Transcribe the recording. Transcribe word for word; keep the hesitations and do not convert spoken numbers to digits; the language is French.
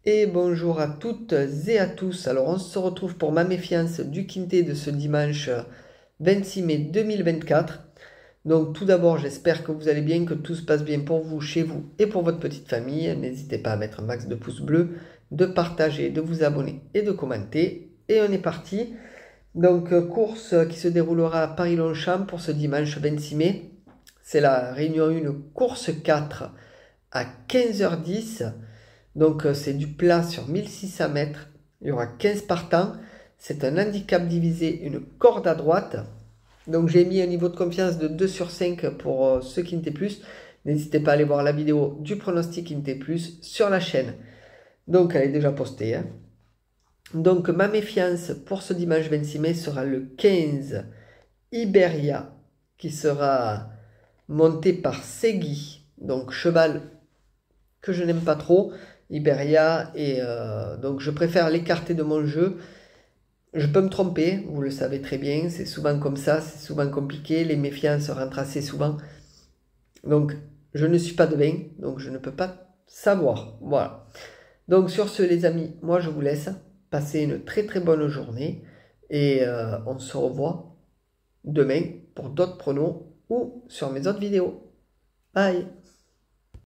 Et bonjour à toutes et à tous. Alors on se retrouve pour ma méfiance du quintet de ce dimanche vingt-six mai deux mille vingt-quatre. Donc tout d'abord, j'espère que vous allez bien, que tout se passe bien pour vous, chez vous et pour votre petite famille. N'hésitez pas à mettre un max de pouces bleus, de partager, de vous abonner et de commenter. Et on est parti. Donc course qui se déroulera à Paris-Longchamp pour ce dimanche vingt-six mai. C'est la réunion un, course quatre à quinze heures dix. Donc c'est du plat sur mille six cents mètres. Il y aura quinze partants. C'est un handicap divisé, une corde à droite. Donc j'ai mis un niveau de confiance de deux sur cinq pour euh, ceux qui n'étaient plus. N'hésitez pas à aller voir la vidéo du pronostic qui n'était plus sur la chaîne. Donc elle est déjà postée. Hein. Donc ma méfiance pour ce dimanche vingt-six mai sera le quinze Iberia, qui sera monté par Segui. Donc cheval que je n'aime pas trop, Iberia, et euh, donc je préfère l'écarter de mon jeu. Je peux me tromper, vous le savez très bien, c'est souvent comme ça, c'est souvent compliqué, les méfiances rentrent assez souvent. Donc je ne suis pas devin, donc je ne peux pas savoir. Voilà. Donc sur ce les amis, moi je vous laisse, passer une très très bonne journée, et euh, on se revoit demain pour d'autres pronos ou sur mes autres vidéos. Bye!